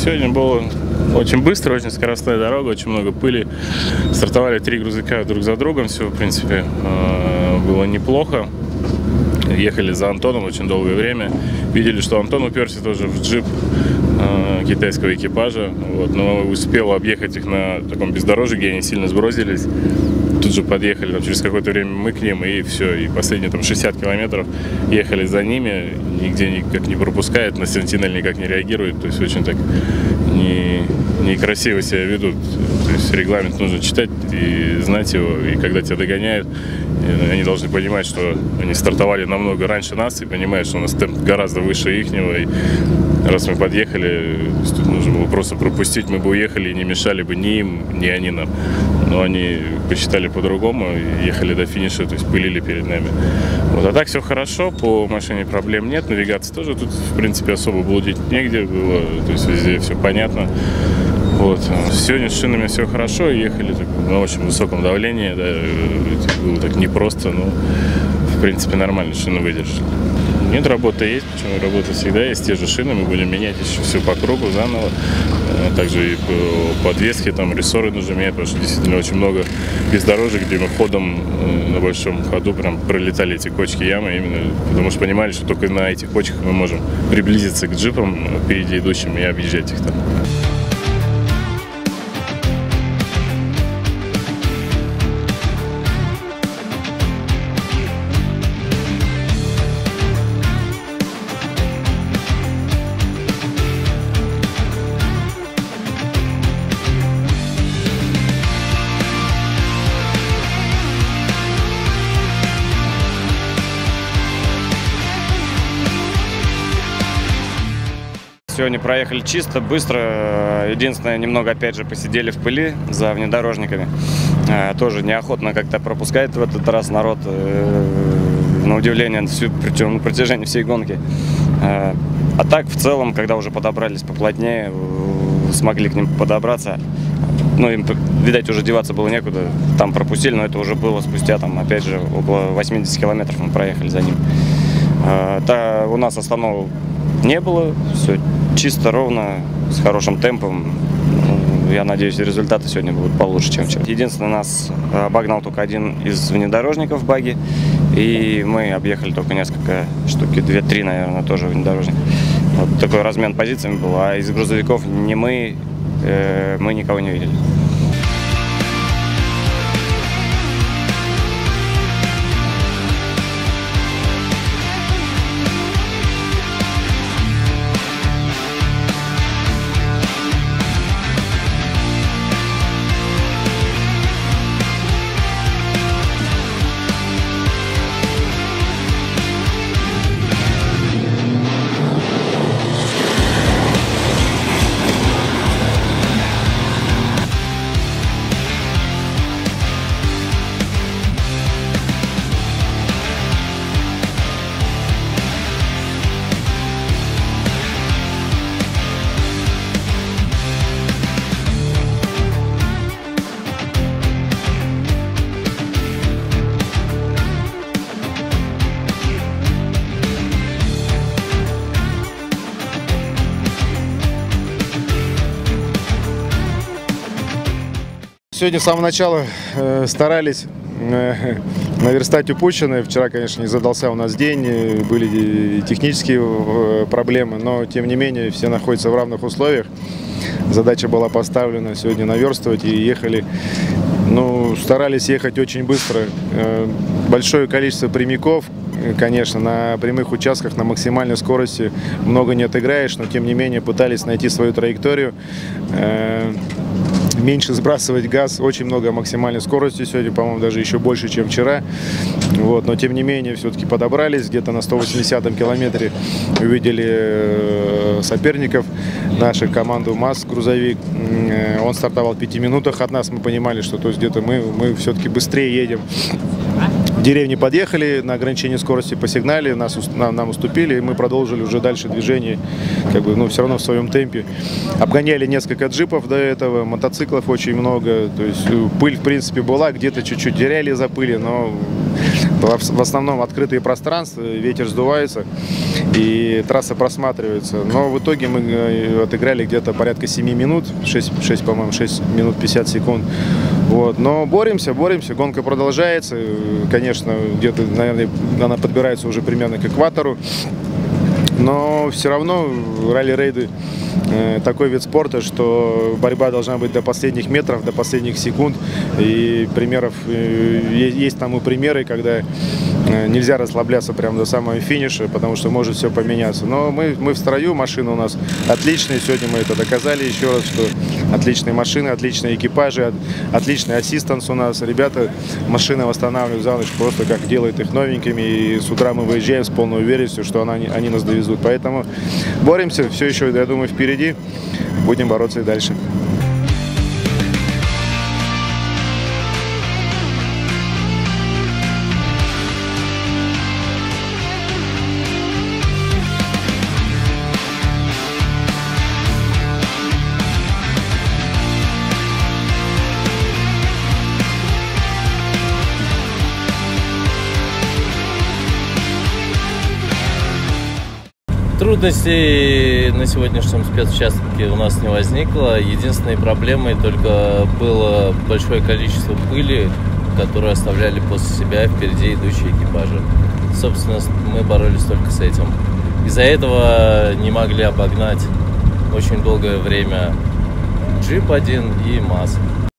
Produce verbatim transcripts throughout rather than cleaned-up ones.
Сегодня было очень быстро, очень скоростная дорога, очень много пыли. Стартовали три грузовика друг за другом, все, в принципе, было неплохо. Ехали за Антоном очень долгое время. Видели, что Антон уперся тоже в джип э, китайского экипажа. Вот, но успел объехать их на таком бездорожье, где они сильно сбросились. Тут же подъехали, там, через какое-то время мы к ним, и все. И последние там шестьдесят километров ехали за ними. Нигде никак не пропускает, на Сентинель никак не реагирует. То есть очень так не, некрасиво себя ведут. То есть регламент нужно читать и знать его. И когда тебя догоняют, они должны понимать, что они стартовали намного раньше нас и понимают, что у нас темп гораздо выше ихнего. И раз мы подъехали, тут нужно было просто пропустить, мы бы уехали и не мешали бы ни им, ни они нам. Но они посчитали по-другому, ехали до финиша, то есть пылили перед нами. Вот. А так все хорошо, по машине проблем нет, навигация тоже тут, в принципе, особо блудить негде было, то есть везде все понятно. Вот. Сегодня с шинами все хорошо, ехали так, на очень высоком давлении, да, было так непросто, но в принципе нормально шины выдержали. Нет, работа есть, почему работа всегда есть, те же шины, мы будем менять еще все по кругу заново. Также и по подвеске, там рессоры нужно менять, потому что действительно очень много бездорожек, где мы ходом на большом ходу прям пролетали эти кочки, ямы, именно потому что понимали, что только на этих кочках мы можем приблизиться к джипам впереди идущим и объезжать их там. Сегодня проехали чисто, быстро. Единственное, немного, опять же, посидели в пыли за внедорожниками. Тоже неохотно как-то пропускает в этот раз народ, на удивление, всю, на протяжении всей гонки. А так, в целом, когда уже подобрались поплотнее, смогли к ним подобраться, ну, им, видать, уже деваться было некуда. Там пропустили, но это уже было спустя, там, опять же, около восьмидесяти километров мы проехали за ним. Да, у нас остановок не было, все чисто, ровно, с хорошим темпом. Я надеюсь, результаты сегодня будут получше, чем вчера. Единственное, нас обогнал только один из внедорожников в баги, и мы объехали только несколько штуки, две-три, наверное, тоже внедорожник. Вот такой размен позициями был, а из грузовиков не мы, э, мы никого не видели. Сегодня с самого начала э, старались э, наверстать упущенное. Вчера, конечно, не задался у нас день, были технические э, проблемы, но тем не менее все находятся в равных условиях. Задача была поставлена сегодня наверстывать, и ехали, ну, старались ехать очень быстро. Э, большое количество прямиков. Конечно, на прямых участках на максимальной скорости много не отыграешь, но тем не менее пытались найти свою траекторию, э, меньше сбрасывать газ, очень много максимальной скорости сегодня, по-моему, даже еще больше, чем вчера. Вот, но тем не менее все-таки подобрались, где-то на сто восьмидесятом километре увидели э, соперников, нашу команду МАЗ грузовик. Э, он стартовал в пяти минутах от нас, мы понимали, что то есть где-то мы, мы все-таки быстрее едем. В деревне подъехали, на ограничение скорости посигнали, нас, нам, нам уступили, и мы продолжили уже дальше движение, как бы, ну, все равно в своем темпе. Обгоняли несколько джипов до этого, мотоциклов очень много, то есть пыль, в принципе, была, где-то чуть-чуть теряли из-за пыли, но В основном открытые пространства, ветер сдувается и трасса просматривается. Но в итоге мы отыграли где-то порядка семи минут, шесть, шесть, по-моему, шесть минут пятьдесят секунд. Вот. Но боремся, боремся, гонка продолжается. Конечно, где-то, наверное, она подбирается уже примерно к экватору. Но все равно ралли-рейды э, такой вид спорта, что борьба должна быть до последних метров, до последних секунд. И примеров э, есть, есть там и примеры, когда э, нельзя расслабляться прямо до самого финиша, потому что может все поменяться. Но мы, мы в строю, машины у нас отличные. Сегодня мы это доказали еще раз, что отличные машины, отличные экипажи, отличный ассистанс у нас. Ребята машины восстанавливают за ночь просто как делают их новенькими. И с утра мы выезжаем с полной уверенностью, что она, они нас довезут. Поэтому боремся, все еще, я думаю, впереди. Будем бороться и дальше. Трудностей на сегодняшнем спецучастке у нас не возникло. Единственной проблемой только было большое количество пыли, которую оставляли после себя впереди идущие экипажи. Собственно, мы боролись только с этим. Из-за этого не могли обогнать очень долгое время джип один и МАЗ.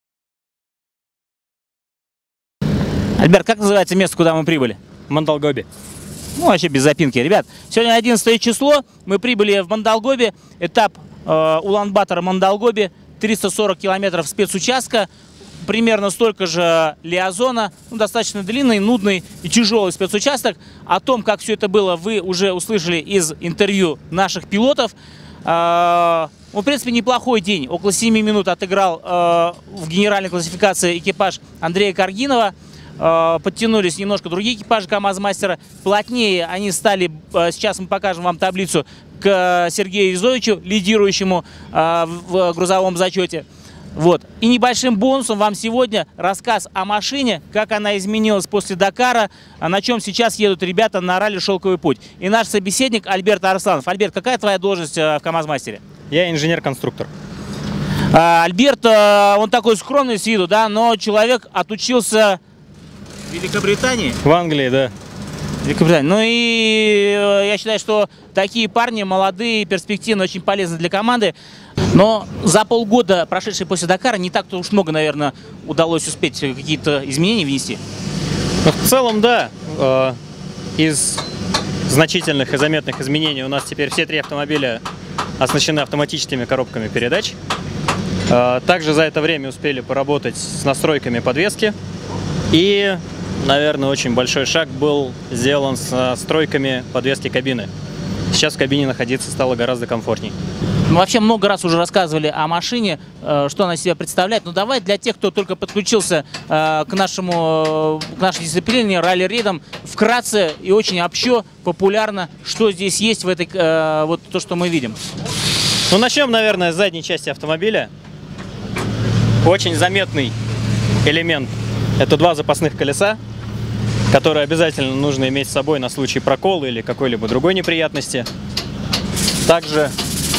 Альберт, как называется место, куда мы прибыли? Мандалгоби. Ну, вообще без запинки. Ребят, сегодня одиннадцатое число, мы прибыли в Мандалгоби, этап э, Улан-Батор-Мандалгоби, триста сорок километров спецучастка, примерно столько же Лиазона, ну, достаточно длинный, нудный и тяжелый спецучасток. О том, как все это было, вы уже услышали из интервью наших пилотов. Э, ну, в принципе, неплохой день, около семи минут отыграл э, в генеральной классификации экипаж Андрея Каргинова. Подтянулись немножко другие экипажи КамАЗ-мастера. Плотнее они стали, сейчас мы покажем вам таблицу, к Сергею Изовичу, лидирующему в грузовом зачете. Вот. И небольшим бонусом вам сегодня рассказ о машине, как она изменилась после Дакара, на чем сейчас едут ребята на ралли «Шелковый путь». И наш собеседник Альберт Арсланов. Альберт, какая твоя должность в КамАЗ-мастере? Я инженер-конструктор. Альберт, он такой скромный с виду, да, но человек отучился в Великобритании? В Англии, да. Великобритания. Ну и я считаю, что такие парни молодые, перспективные, очень полезны для команды. Но за полгода, прошедшие после Дакара, не так-то уж много, наверное, удалось успеть какие-то изменения внести. Но в целом, да. Из значительных и заметных изменений у нас теперь все три автомобиля оснащены автоматическими коробками передач. Также за это время успели поработать с настройками подвески. И, наверное, очень большой шаг был сделан с настройками подвески кабины. Сейчас в кабине находиться стало гораздо комфортней. Мы вообще много раз уже рассказывали о машине, что она себя представляет. Но давай для тех, кто только подключился к, нашему, к нашей дисциплине, ралли-рейдам, вкратце и очень общо, популярно, что здесь есть в этой, вот то, что мы видим. Ну, начнем, наверное, с задней части автомобиля. Очень заметный элемент – это два запасных колеса, которые обязательно нужно иметь с собой на случай прокола или какой-либо другой неприятности. Также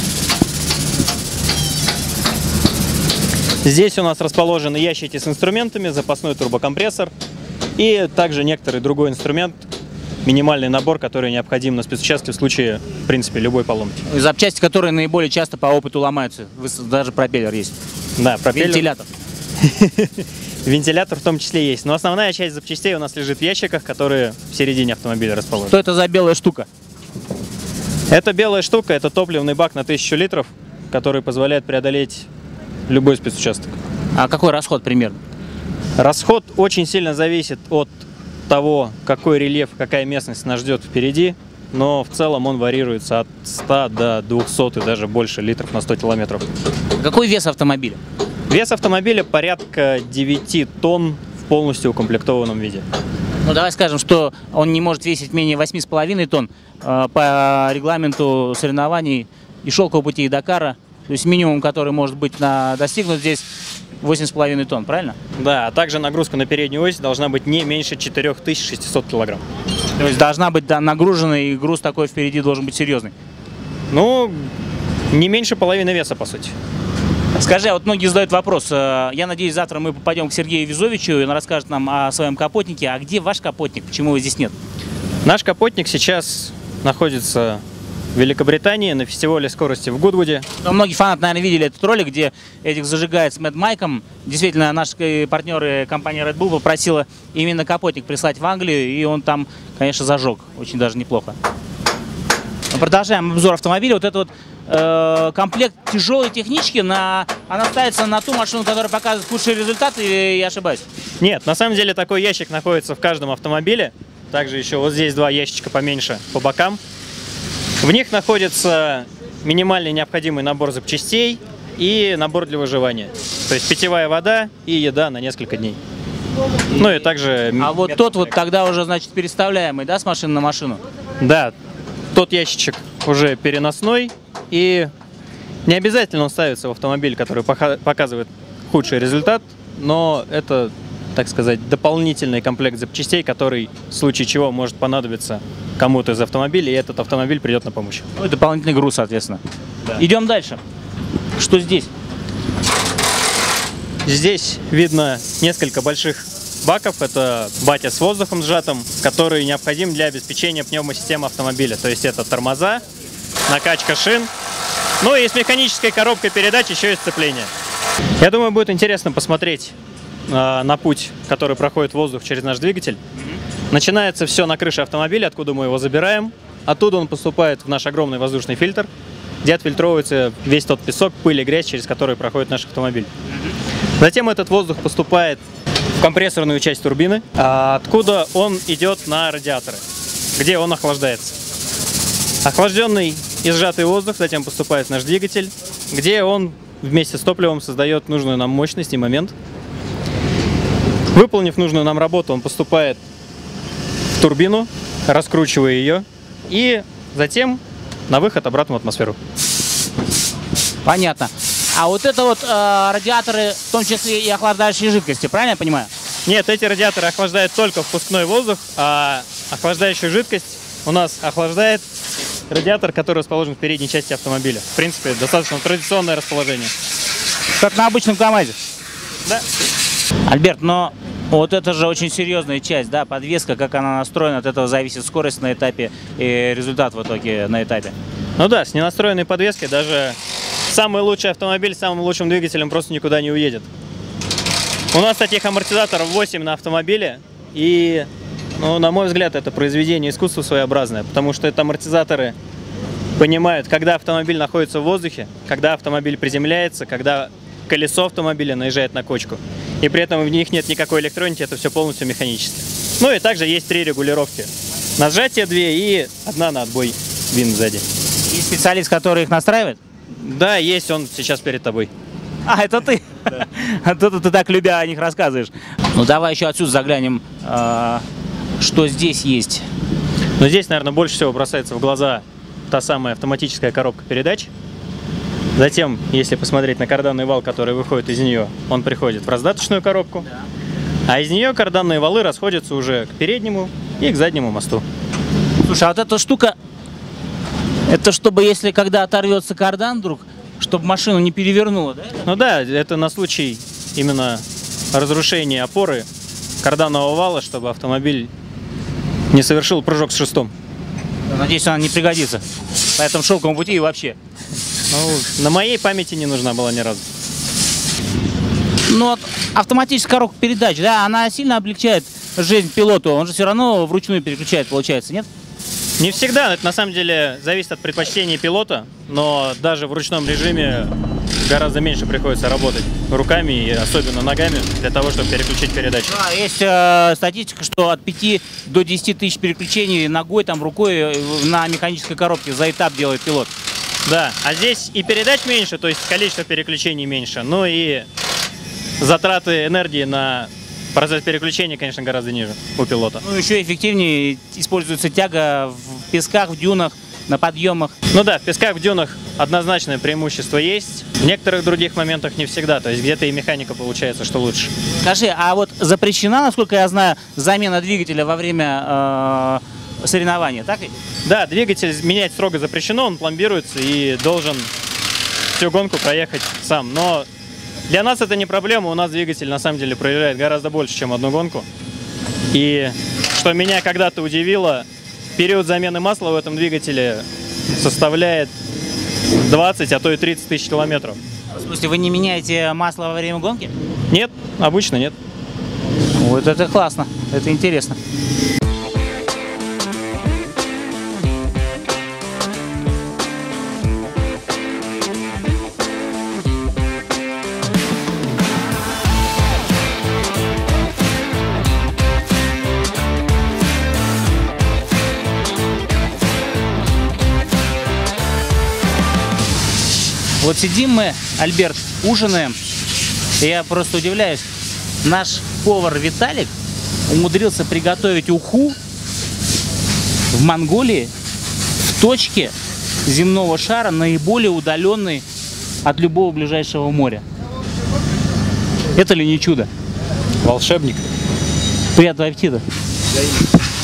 здесь у нас расположены ящики с инструментами, запасной турбокомпрессор и также некоторый другой инструмент, минимальный набор, который необходим на спецучастке в случае, в принципе, любой поломки. Запчасти, которые наиболее часто по опыту ломаются, даже пропеллер есть. Да, пропеллер. Вентилятор. Вентилятор в том числе есть. Но основная часть запчастей у нас лежит в ящиках, которые в середине автомобиля расположены. Что это за белая штука? Это белая штука, это топливный бак на тысячу литров, который позволяет преодолеть любой спецучасток. А какой расход примерно? Расход очень сильно зависит от того, какой рельеф, какая местность нас ждет впереди. Но в целом он варьируется от ста до двухсот и даже больше литров на сто километров. Какой вес автомобиля? Вес автомобиля порядка девяти тонн в полностью укомплектованном виде. Ну, давай скажем, что он не может весить менее восьми с половиной тонн э, по регламенту соревнований и «Шелкового пути», и Дакара. То есть минимум, который может быть на, достигнут здесь восемь с половиной тонн, правильно? Да, а также нагрузка на переднюю ось должна быть не меньше четырёх тысяч шестисот килограмм. То есть должна быть, да, нагружена, и груз такой впереди должен быть серьезный. Ну, не меньше половины веса, по сути. Скажи, а вот многие задают вопрос. э, Я надеюсь, завтра мы попадем к Сергею Визовичу, и он расскажет нам о своем капотнике. А где ваш капотник? Почему его здесь нет? Наш капотник сейчас находится в Великобритании на фестивале скорости в Гудвуде. Ну, многие фанаты, наверное, видели этот ролик, где этих зажигает с Мэд Майком. Действительно, наши партнеры, компания Red Bull, попросила именно капотник прислать в Англию, и он там, конечно, зажег. Очень даже неплохо. Мы продолжаем обзор автомобиля. Вот это вот э, комплект тяжелой технички, на, она ставится на ту машину, которая показывает худшие результаты, или я ошибаюсь? Нет, на самом деле такой ящик находится в каждом автомобиле. Также еще вот здесь два ящичка поменьше по бокам. В них находится минимальный необходимый набор запчастей и набор для выживания. То есть питьевая вода и еда на несколько дней. Ну и также... А вот тот вот тогда уже, значит, переставляемый, да, с машины на машину? Да, тот ящичек уже переносной, и не обязательно он ставится в автомобиль, который показывает худший результат, но это, так сказать, дополнительный комплект запчастей, который в случае чего может понадобиться кому-то из автомобиля, и этот автомобиль придет на помощь. Ну и дополнительный груз, соответственно. Да. Идем дальше. Что здесь? Здесь видно несколько больших баков. Это баки с воздухом сжатым, который необходим для обеспечения пневмосистемы автомобиля. То есть это тормоза, накачка шин, ну и с механической коробкой передач еще и сцепление. Я думаю, будет интересно посмотреть э, на путь, который проходит воздух через наш двигатель. Начинается все на крыше автомобиля, откуда мы его забираем. Оттуда он поступает в наш огромный воздушный фильтр, где отфильтровывается весь тот песок, пыль и грязь, через который проходит наш автомобиль. Затем этот воздух поступает в компрессорную часть турбины, откуда он идет на радиаторы, где он охлаждается. Охлажденный и сжатый воздух затем поступает в наш двигатель, где он вместе с топливом создает нужную нам мощность и момент. Выполнив нужную нам работу, он поступает в турбину, раскручивая ее, и затем на выход обратно в атмосферу. Понятно. А вот это вот э, радиаторы, в том числе и охлаждающие жидкости, правильно я понимаю? Нет, эти радиаторы охлаждают только впускной воздух, а охлаждающую жидкость у нас охлаждает радиатор, который расположен в передней части автомобиля. В принципе, достаточно традиционное расположение. Как на обычном КамАЗе? Да. Альберт, но вот это же очень серьезная часть, да, подвеска, как она настроена, от этого зависит скорость на этапе и результат в итоге на этапе. Ну да, с ненастроенной подвеской даже самый лучший автомобиль с самым лучшим двигателем просто никуда не уедет. У нас таких амортизаторов восемь на автомобиле, и, ну, на мой взгляд, это произведение искусства своеобразное, потому что это амортизаторы понимают, когда автомобиль находится в воздухе, когда автомобиль приземляется, когда колесо автомобиля наезжает на кочку. И при этом в них нет никакой электроники, это все полностью механически. Ну и также есть три регулировки. На сжатие две и одна на отбой винт сзади. И специалист, который их настраивает? Да, есть, он сейчас перед тобой. А, это ты? Да. А то ты так любя о них рассказываешь. Ну давай еще отсюда заглянем, э, что здесь есть. Но здесь, наверное, больше всего бросается в глаза та самая автоматическая коробка передач. Затем, если посмотреть на карданный вал, который выходит из нее, он приходит в раздаточную коробку. Да. А из нее карданные валы расходятся уже к переднему и к заднему мосту. Слушай, а вот эта штука, это чтобы, если когда оторвется кардан вдруг, чтобы машину не перевернуло, да? Ну да, это на случай именно разрушения опоры карданного вала, чтобы автомобиль не совершил прыжок с шестом. Надеюсь, она не пригодится по этому шелковому пути и вообще. Ну, на моей памяти не нужна была ни разу. Ну вот автоматическая коробка передач, да, она сильно облегчает жизнь пилоту. Он же все равно вручную переключает, получается, нет? Не всегда, это на самом деле зависит от предпочтений пилота, но даже в ручном режиме гораздо меньше приходится работать руками и особенно ногами для того, чтобы переключить передачу. Да, есть э, статистика, что от пяти до десяти тысяч переключений ногой, там, рукой на механической коробке за этап делает пилот. Да, а здесь и передач меньше, то есть количество переключений меньше, но и затраты энергии на процесс переключения, конечно, гораздо ниже у пилота. Ну, еще эффективнее используется тяга в песках, в дюнах, на подъемах? Ну да, в песках, в дюнах однозначное преимущество есть. В некоторых других моментах не всегда. То есть где-то и механика получается, что лучше. Скажи, а вот запрещена, насколько я знаю, замена двигателя во время э, соревнования, так ведь? Да, двигатель менять строго запрещено, он пломбируется и должен всю гонку проехать сам. Но для нас это не проблема, у нас двигатель на самом деле проезжает гораздо больше, чем одну гонку. И что меня когда-то удивило, период замены масла в этом двигателе составляет двадцать, а то и тридцать тысяч километров. В смысле, вы не меняете масло во время гонки? Нет, обычно нет. Вот это классно, это интересно. Вот сидим мы, Альберт, ужинаем, и я просто удивляюсь. Наш повар Виталик умудрился приготовить уху в Монголии, в точке земного шара, наиболее удаленной от любого ближайшего моря. Это ли не чудо? Волшебник. Приятного аппетита.